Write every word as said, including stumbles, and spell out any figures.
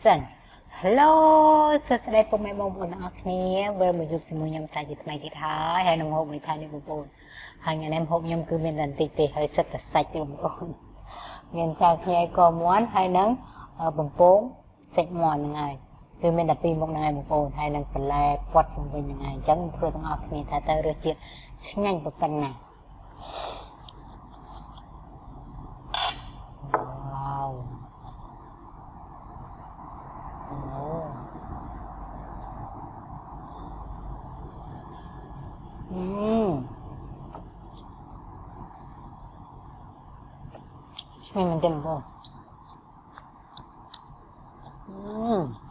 សិន Hello សួស្តីពុកម៉ែបងប្អូនទាំងអស់គ្នាវិលមកជួបជាមួយខ្ញុំសាជាថ្មីទៀតហើយហើយនឹងហូបមួយថ្ងៃនេះបងប្អូនហើយថ្ងៃនេះហូបខ្ញុំគឺមានតែបន្តិចទេហើយសិតតែសាច់ទេបងប្អូនមានចាខ្ញីកមាន់ហើយនឹងបំពងសាច់មាន់ហ្នឹងហើយគឺមានតែពីរមុខហ្នឹងហើយបងប្អូនហើយនឹងបន្លែព័ទ្ធជុំវិញហ្នឹងហើយអញ្ចឹងព្រោះទាំងអស់គ្នាថាតើរសជាតិឆ្ងាញ់ប៉ុណ្ណា Wow. Oh. Mmm. Ini mantap. Mmm.